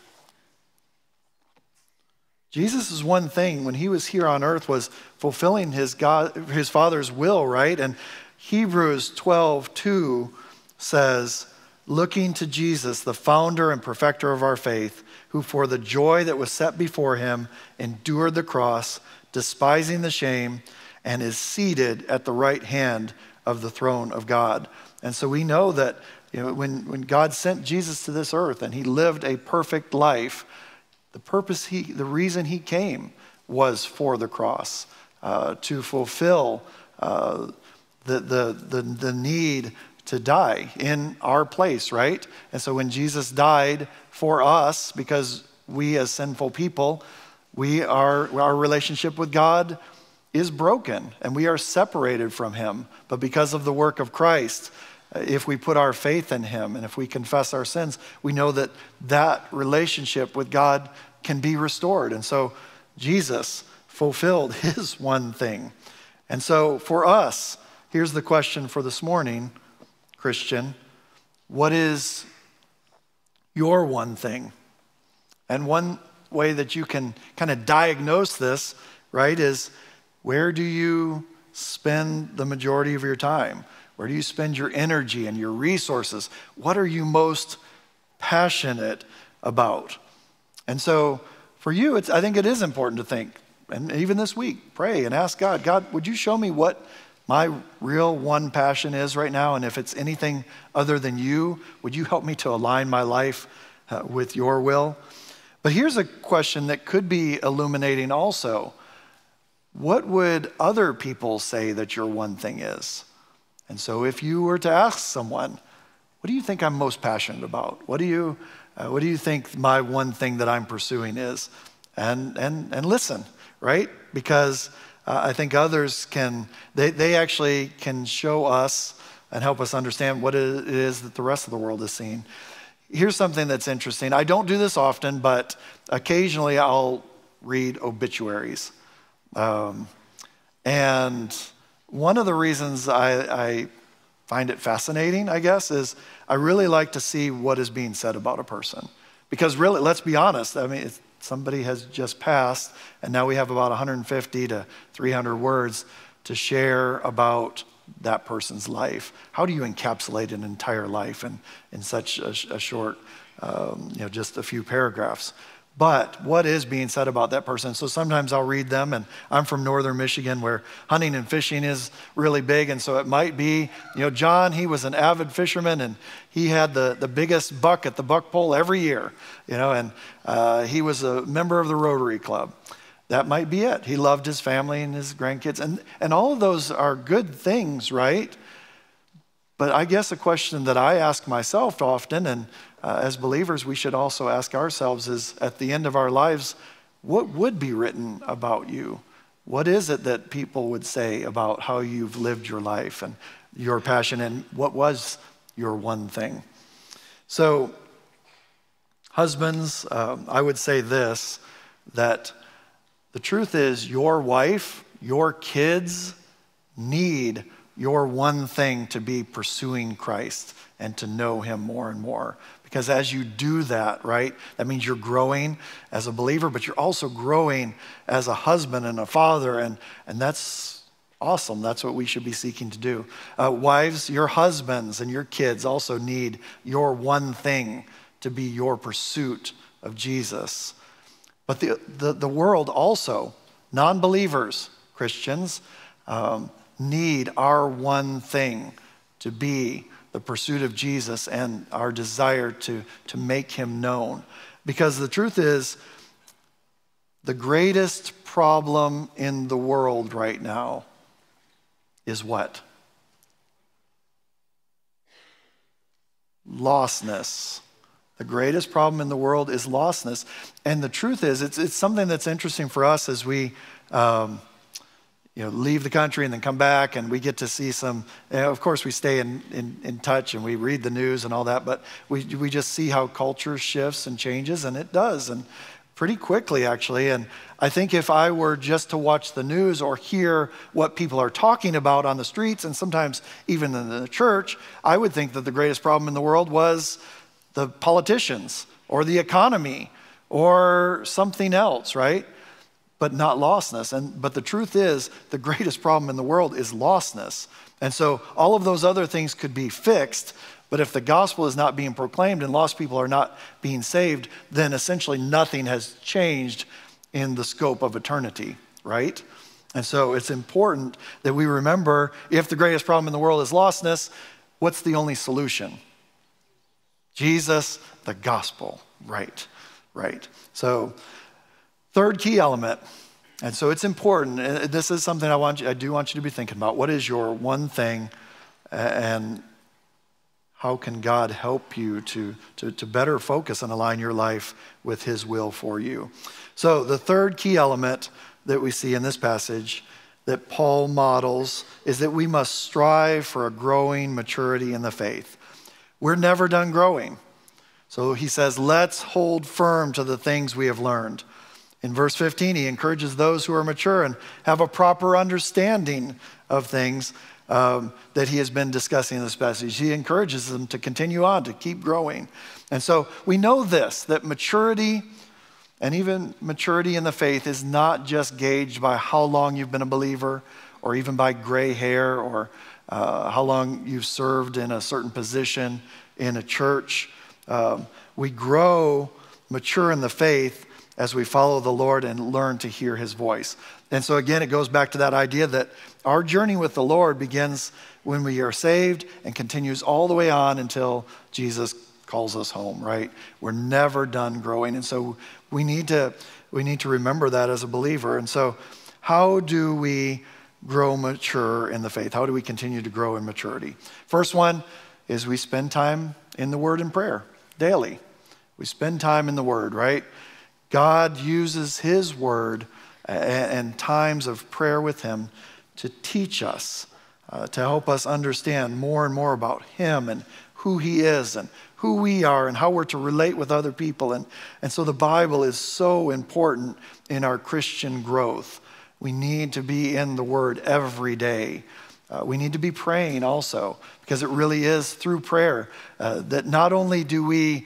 Jesus' one thing when he was here on earth was fulfilling his God, his Father's will, right? And Hebrews twelve two says, looking to Jesus, the founder and perfecter of our faith, who for the joy that was set before him endured the cross, despising the shame, and is seated at the right hand of the throne of God. And so we know that, you know, when, when God sent Jesus to this earth and he lived a perfect life, the purpose, he, the reason he came was for the cross, uh, to fulfill uh, the, the, the, the need to die in our place, right? And so when Jesus died for us, because we as sinful people, we are, our relationship with God is broken and we are separated from him. But because of the work of Christ, if we put our faith in him and if we confess our sins, we know that that relationship with God can be restored. And so Jesus fulfilled his one thing. And so for us, here's the question for this morning, Christian. What is your one thing? And one way that you can kind of diagnose this, right, is where do you spend the majority of your time? Where do you spend your energy and your resources? What are you most passionate about? And so for you, it's, I think it is important to think, and even this week, pray and ask God, God, would you show me what my real one passion is right now? And if it's anything other than you, would you help me to align my life uh, with your will? But here's a question that could be illuminating also. What would other people say that your one thing is? And so if you were to ask someone, what do you think I'm most passionate about? What do you, uh, what do you think my one thing that I'm pursuing is? And, and, and listen, right? Because uh, I think others can, they, they actually can show us and help us understand what it is that the rest of the world is seeing. Here's something that's interesting. I don't do this often, but occasionally I'll read obituaries. Um, and one of the reasons I, I find it fascinating, I guess, is I really like to see what is being said about a person. Because really, let's be honest, I mean, if somebody has just passed, and now we have about one hundred fifty to three hundred words to share about that person's life. How do you encapsulate an entire life in, in such a, a short, um, you know, just a few paragraphs? But what is being said about that person? So sometimes I'll read them, and I'm from northern Michigan where hunting and fishing is really big. And so it might be, you know, John, he was an avid fisherman and he had the, the biggest buck at the buck pole every year, you know, and uh, he was a member of the Rotary Club. That might be it. He loved his family and his grandkids. And, and all of those are good things, right? But I guess a question that I ask myself often, and uh, as believers we should also ask ourselves, is at the end of our lives, what would be written about you? What is it that people would say about how you've lived your life and your passion, and what was your one thing? So husbands, um, I would say this, that the truth is your wife, your kids need your one thing to be pursuing Christ and to know him more and more. Because as you do that, right, that means you're growing as a believer, but you're also growing as a husband and a father, and, and that's awesome. That's what we should be seeking to do. Uh, wives, your husbands and your kids also need your one thing to be your pursuit of Jesus. But the, the, the world also, non-believers, Christians, um, need our one thing to be the pursuit of Jesus and our desire to, to make him known. Because the truth is, the greatest problem in the world right now is what? Lostness. The greatest problem in the world is lostness. And the truth is, it's, it's something that's interesting for us as we um, you know, leave the country and then come back and we get to see some, you know, of course we stay in, in, in touch and we read the news and all that, but we, we just see how culture shifts and changes, and it does, and pretty quickly actually. And I think if I were just to watch the news or hear what people are talking about on the streets and sometimes even in the church, I would think that the greatest problem in the world was the politicians or the economy or something else, right? But not lostness. And but the truth is, the greatest problem in the world is lostness. And so all of those other things could be fixed, but if the gospel is not being proclaimed and lost people are not being saved, then essentially nothing has changed in the scope of eternity, right? And so it's important that we remember, if the greatest problem in the world is lostness, what's the only solution? Jesus, the gospel, right, right. So third key element, and so it's important, and this is something I want you, I do want you to be thinking about. What is your one thing, and how can God help you to, to, to better focus and align your life with his will for you? So the third key element that we see in this passage that Paul models is that we must strive for a growing maturity in the faith. We're never done growing. So he says, let's hold firm to the things we have learned. In verse fifteen, he encourages those who are mature and have a proper understanding of things um, that he has been discussing in this passage. He encourages them to continue on, to keep growing. And so we know this, that maturity and even maturity in the faith is not just gauged by how long you've been a believer or even by gray hair or uh, how long you've served in a certain position in a church. Um, we grow mature in the faith as we follow the Lord and learn to hear his voice. And so again, it goes back to that idea that our journey with the Lord begins when we are saved and continues all the way on until Jesus calls us home, right? We're never done growing. And so we need to, we need to remember that as a believer. And so how do we grow mature in the faith? How do we continue to grow in maturity? First one is we spend time in the Word and prayer daily. We spend time in the Word, right? God uses his Word and times of prayer with him to teach us, uh, to help us understand more and more about him and who he is and who we are and how we're to relate with other people. And, and so the Bible is so important in our Christian growth. We need to be in the Word every day. Uh, we need to be praying also, because it really is through prayer uh, that not only do we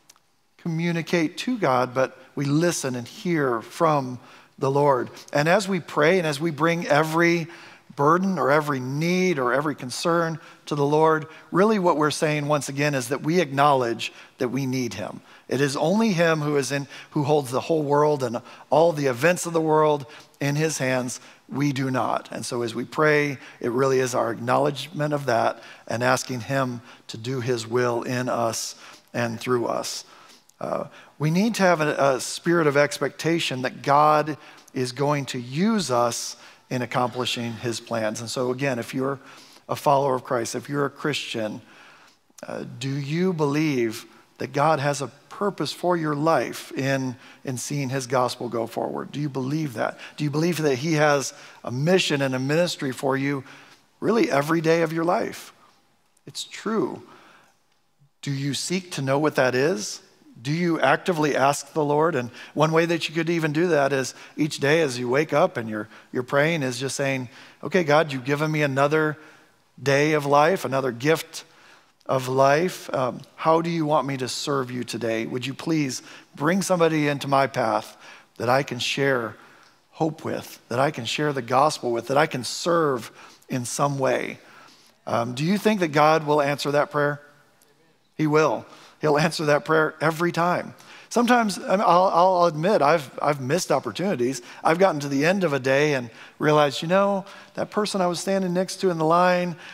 communicate to God, but we listen and hear from the Lord. And as we pray and as we bring every burden or every need or every concern to the Lord, really what we're saying once again is that we acknowledge that we need him. It is only him who is in, who holds the whole world and all the events of the world in his hands. We do not. And so as we pray, it really is our acknowledgement of that and asking him to do his will in us and through us. Uh, we need to have a, a spirit of expectation that God is going to use us in accomplishing his plans. And so again, if you're a follower of Christ, if you're a Christian, uh, do you believe that God has a purpose for your life in, in seeing his gospel go forward? Do you believe that? Do you believe that he has a mission and a ministry for you really every day of your life? It's true. Do you seek to know what that is? Do you actively ask the Lord? And one way that you could even do that is each day as you wake up and you're, you're praying is just saying, okay, God, you've given me another day of life, another gift of life. Um, how do you want me to serve you today? Would you please bring somebody into my path that I can share hope with, that I can share the gospel with, that I can serve in some way? Um, do you think that God will answer that prayer? He will. He'll answer that prayer every time. Sometimes I'll, I'll admit I've, I've missed opportunities. I've gotten to the end of a day and realized, you know, that person I was standing next to in the line,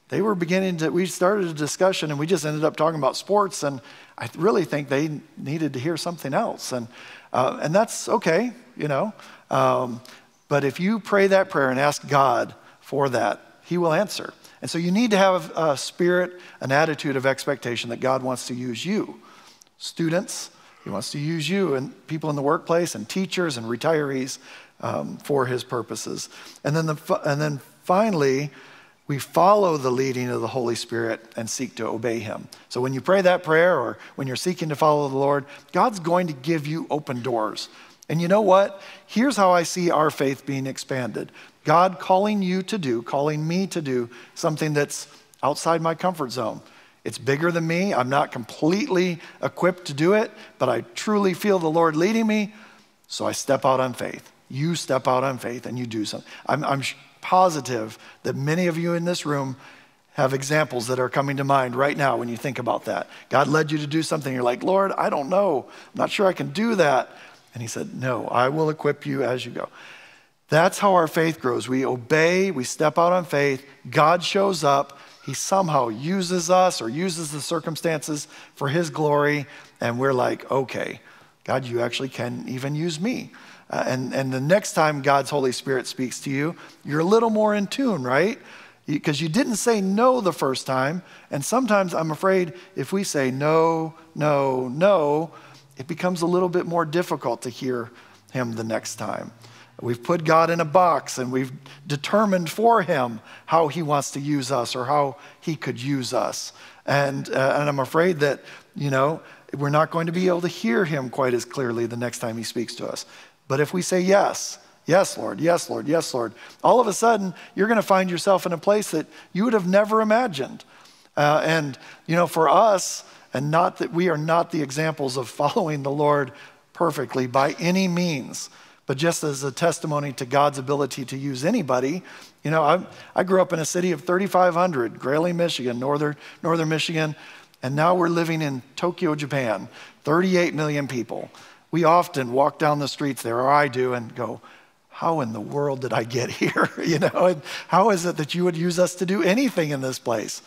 they were beginning to, we started a discussion and we just ended up talking about sports, and I really think they needed to hear something else. And, uh, and that's okay, you know. Um, but if you pray that prayer and ask God for that, he will answer. And so you need to have a spirit, an attitude of expectation that God wants to use you. Students, he wants to use you, and people in the workplace, and teachers and retirees um, for his purposes. And then, the, and then finally, we follow the leading of the Holy Spirit and seek to obey him. So when you pray that prayer, or when you're seeking to follow the Lord, God's going to give you open doors. And you know what? Here's how I see our faith being expanded. God calling you to do, calling me to do something that's outside my comfort zone. It's bigger than me. I'm not completely equipped to do it, but I truly feel the Lord leading me, so I step out on faith. You step out on faith and you do something. I'm, I'm positive that many of you in this room have examples that are coming to mind right now when you think about that. God led you to do something. You're like, Lord, I don't know. I'm not sure I can do that. And he said, no, I will equip you as you go. That's how our faith grows. We obey, we step out on faith. God shows up. He somehow uses us or uses the circumstances for his glory. And we're like, okay, God, you actually can even use me. Uh, and, and the next time God's Holy Spirit speaks to you, you're a little more in tune, right? Because you didn't say no the first time. And sometimes I'm afraid if we say no, no, no, it becomes a little bit more difficult to hear him the next time. We've put God in a box and we've determined for him how he wants to use us or how he could use us. And, uh, and I'm afraid that, you know, we're not going to be able to hear him quite as clearly the next time he speaks to us. But if we say yes, yes, Lord, yes, Lord, yes, Lord, all of a sudden you're going to find yourself in a place that you would have never imagined. Uh, and, you know, for us, and not that we are not the examples of following the Lord perfectly by any means, but just as a testimony to God's ability to use anybody. You know, I, I grew up in a city of thirty-five hundred, Grayling, Michigan, northern, northern Michigan, and now we're living in Tokyo, Japan, thirty-eight million people. We often walk down the streets there, or I do, and go, how in the world did I get here? You know, and how is it that you would use us to do anything in this place?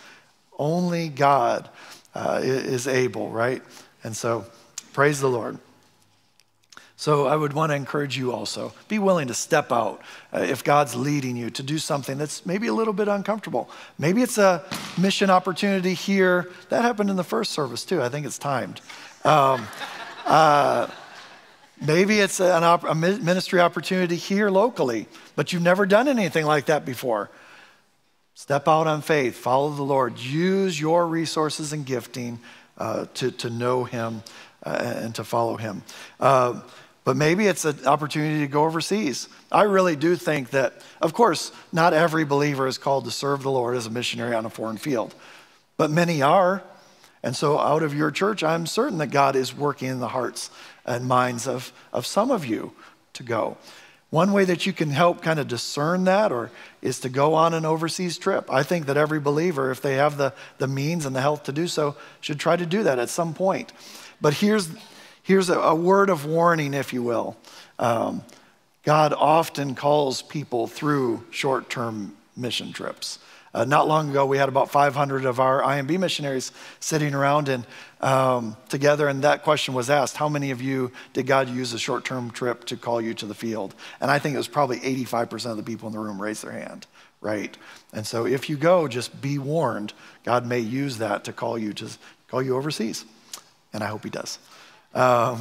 Only God uh, is able, right? And so, praise the Lord. So I would want to encourage you also, be willing to step out uh, if God's leading you to do something that's maybe a little bit uncomfortable. Maybe it's a mission opportunity here. That happened in the first service too. I think it's timed. Um, uh, maybe it's an op- a ministry opportunity here locally, but you've never done anything like that before. Step out on faith, follow the Lord, use your resources and gifting uh, to, to know him uh, and to follow him. Uh, But maybe it's an opportunity to go overseas. I really do think that, of course, not every believer is called to serve the Lord as a missionary on a foreign field, but many are. And so out of your church, I'm certain that God is working in the hearts and minds of, of some of you to go. One way that you can help kind of discern that or is to go on an overseas trip. I think that every believer, if they have the, the means and the health to do so, should try to do that at some point. But here's Here's a, a word of warning, if you will. Um, God often calls people through short-term mission trips. Uh, not long ago, we had about five hundred of our I M B missionaries sitting around and um, together, and that question was asked, how many of you did God use a short-term trip to call you to the field? And I think it was probably eighty-five percent of the people in the room raised their hand, right? And so if you go, just be warned, God may use that to call you to call you overseas, and I hope he does. Um,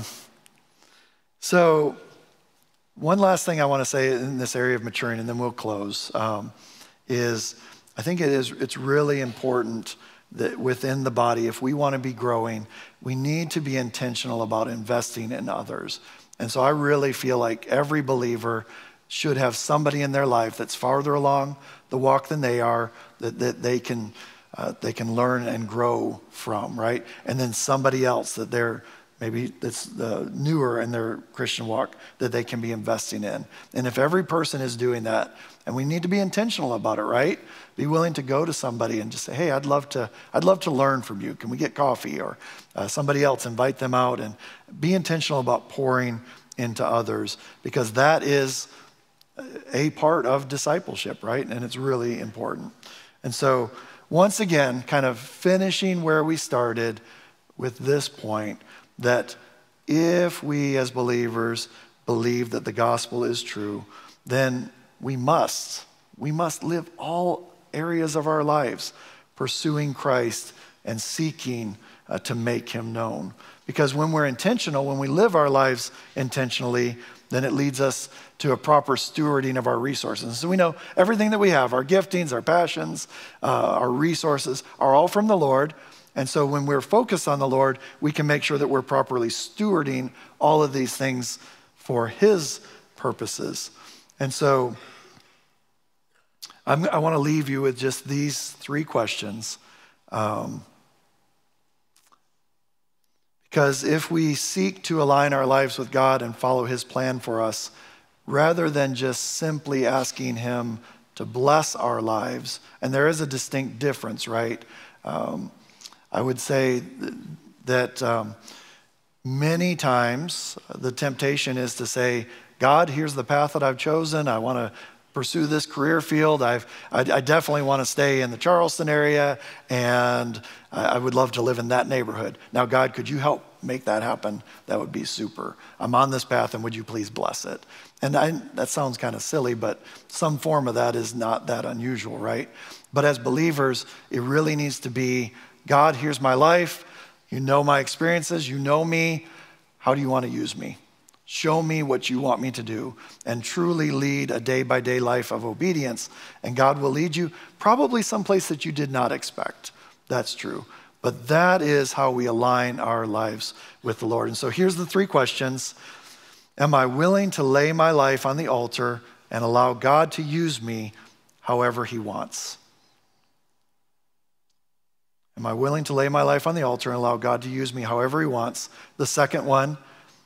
so one last thing I want to say in this area of maturing, and then we'll close, um, is I think it is, it's really important that within the body, if we want to be growing, we need to be intentional about investing in others. And so I really feel like every believer should have somebody in their life that's farther along the walk than they are, that, that they can, uh, they can learn and grow from, right? And then somebody else that they're maybe that's uh, newer in their Christian walk that they can be investing in. And if every person is doing that, and we need to be intentional about it, right? Be willing to go to somebody and just say, hey, I'd love to, I'd love to learn from you. Can we get coffee? Or uh, somebody else, invite them out and be intentional about pouring into others, because that is a part of discipleship, right? And it's really important. And so once again, kind of finishing where we started with this point, that if we as believers believe that the gospel is true, then we must, we must live all areas of our lives pursuing Christ and seeking uh, to make him known. Because when we're intentional, when we live our lives intentionally, then it leads us to a proper stewarding of our resources. So we know everything that we have, our giftings, our passions, uh, our resources, are all from the Lord. And so when we're focused on the Lord, we can make sure that we're properly stewarding all of these things for his purposes. And so I'm, I want to leave you with just these three questions. Um, because if we seek to align our lives with God and follow his plan for us, rather than just simply asking him to bless our lives, and there is a distinct difference, right? Um, I would say that um, many times the temptation is to say, God, here's the path that I've chosen. I want to pursue this career field. I've, I, I definitely want to stay in the Charleston area, and I, I would love to live in that neighborhood. Now, God, could you help make that happen? That would be super. I'm on this path, and would you please bless it? And I, that sounds kind of silly, but some form of that is not that unusual, right? But as believers, it really needs to be, God, here's my life. You know my experiences. You know me. How do you want to use me? Show me what you want me to do, and truly lead a day-by-day life of obedience. And God will lead you probably someplace that you did not expect. That's true. But that is how we align our lives with the Lord. And so here's the three questions. Am I willing to lay my life on the altar and allow God to use me however he wants? Am I willing to lay my life on the altar and allow God to use me however he wants? The second one,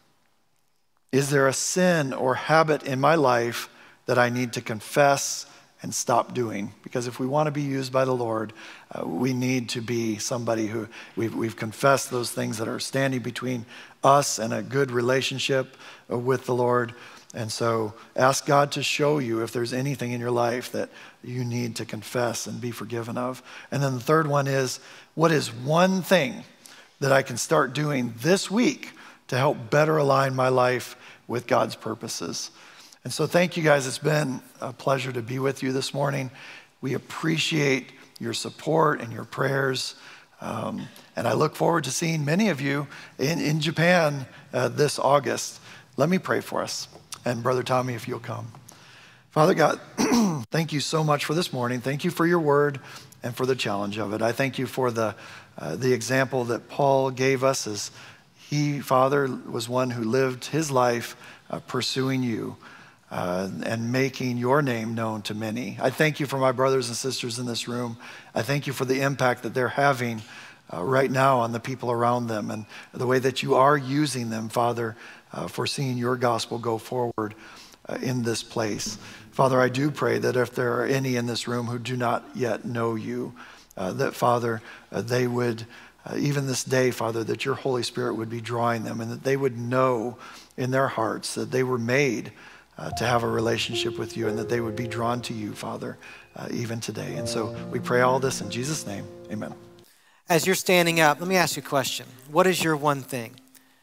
is there a sin or habit in my life that I need to confess and stop doing? Because if we want to be used by the Lord, uh, we need to be somebody who we've, we've confessed those things that are standing between us and a good relationship uh, with the Lord. And so ask God to show you if there's anything in your life that you need to confess and be forgiven of. And then the third one is, what is one thing that I can start doing this week to help better align my life with God's purposes? And so thank you guys. It's been a pleasure to be with you this morning. We appreciate your support and your prayers. Um, and I look forward to seeing many of you in, in Japan uh, this August. Let me pray for us. And Brother Tommy, if you'll come. Father God, thank you so much for this morning. Thank you for your word and for the challenge of it. I thank you for the, uh, the example that Paul gave us as he, Father, was one who lived his life uh, pursuing you uh, and making your name known to many. I thank you for my brothers and sisters in this room. I thank you for the impact that they're having uh, right now on the people around them, and the way that you are using them, Father, uh, for seeing your gospel go forward uh, in this place. Father, I do pray that if there are any in this room who do not yet know you, uh, that, Father, uh, they would Uh, even this day, Father, that your Holy Spirit would be drawing them, and that they would know in their hearts that they were made uh, to have a relationship with you, and that they would be drawn to you, Father, uh, even today. And so we pray all this in Jesus' name. Amen. As you're standing up, let me ask you a question. What is your one thing?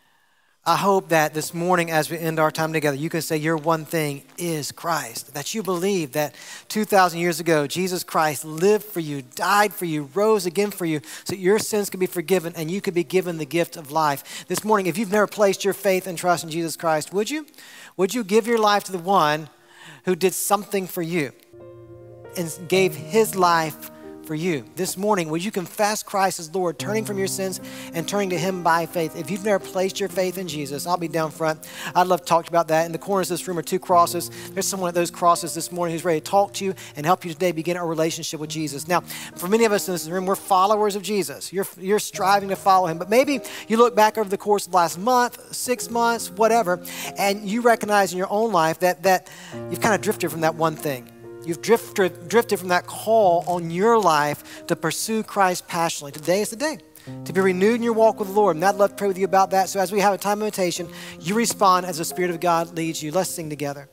I hope that this morning as we end our time together, you can say your one thing is Christ. That you believe that two thousand years ago, Jesus Christ lived for you, died for you, rose again for you, so that your sins could be forgiven and you could be given the gift of life. This morning, if you've never placed your faith and trust in Jesus Christ, would you? Would you give your life to the one who did something for you and gave his life for you? This morning, would you confess Christ as Lord, turning from your sins and turning to him by faith? If you've never placed your faith in Jesus, I'll be down front. I'd love to talk to you about that. In the corners of this room are two crosses. There's someone at those crosses this morning who's ready to talk to you and help you today begin a relationship with Jesus. Now, for many of us in this room, we're followers of Jesus. You're, you're striving to follow him. But maybe you look back over the course of the last month, six months, whatever, and you recognize in your own life that, that you've kind of drifted from that one thing. You've drifted, drifted from that call on your life to pursue Christ passionately. Today is the day to be renewed in your walk with the Lord. And I'd love to pray with you about that. So as we have a time of invitation, you respond as the Spirit of God leads you. Let's sing together.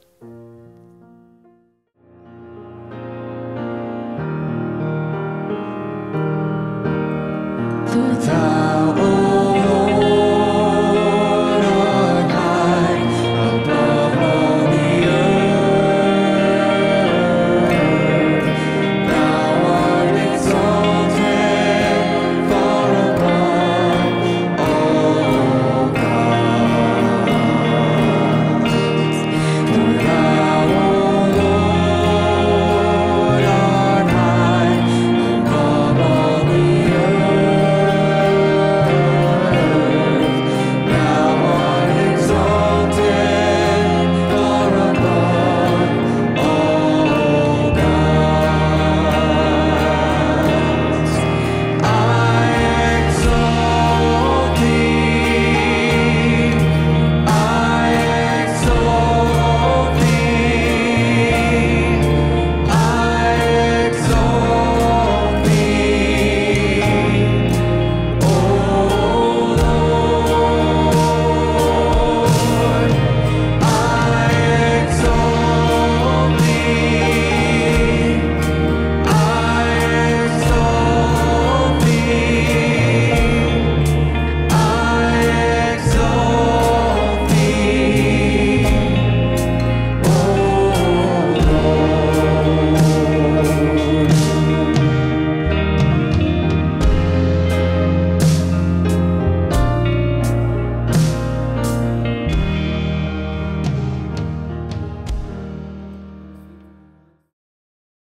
through time.